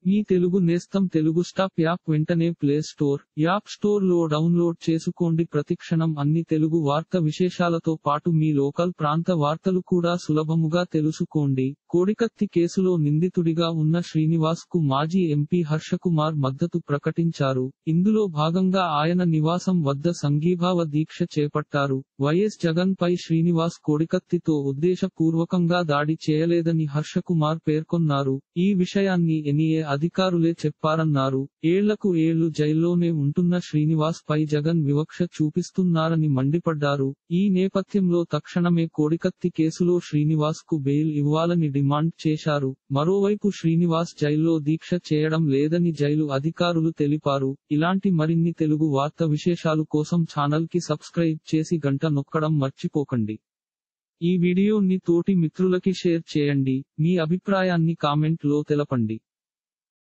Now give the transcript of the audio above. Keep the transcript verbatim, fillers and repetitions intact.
మీ తెలుగు నేస్తం Telugu stop app వెంటనే play store, app store లో డౌన్లోడ్ చేసుకోండి. ప్రతిక్షణం అన్ని తెలుగు వార్త విశేషాలతో పాటు మీ లోకల్ ప్రాంత వార్తలు కూడా సులభముగా తెలుసుకోండి. కోడికత్తి కేసులో నిందితుడిగా ఉన్న శ్రీనివాస్ కు మాజీ ఎంపీ హర్షకుమార్ మద్దతు ప్రకటించారు. ఇందులో భాగంగా ఆయన నివాసం వద్ద సంఘీభావ దీక్ష చేపట్టారు. వైఎస్ జగన్ పై శ్రీనివాస్ కోడికత్తితో ఉద్దేశపూర్వకంగా దాడి చేయలేదని హర్షకుమార్ పేర్కొన్నారు. ఈ విషయాన్ని ఎన్ఐఏ అధికారులే చెప్పారన్నారు. ఏళ్లకు ఏళ్లు జైల్లోనే ఉంటున్న శ్రీనివాస్ పై జగన్ వివక్ష చూపిస్తున్నారని మండిపడ్డారు. ఈ నేపథ్యంలో తక్షణమే కోడికత్తి కేసులో శ్రీనివాస్ కు బెయిల్ ఇవ్వాలని డిమాండ్ చేశారు. మరోవైపు శ్రీనివాస్ జైల్లో దీక్ష చేయడం లేదని జైలు అధికారులు తెలిపారు. ఇలాంటి మరిన్ని తెలుగు వార్త విశేషాలు కోసం ఛానల్ కి సబ్స్క్రైబ్ చేసి గంట నొక్కడం మర్చిపోకండి. ఈ వీడియోని తోటి మిత్రులకి షేర్ చేయండి. మీ అభిప్రాయాన్ని కామెంట్ లో తెలపండి.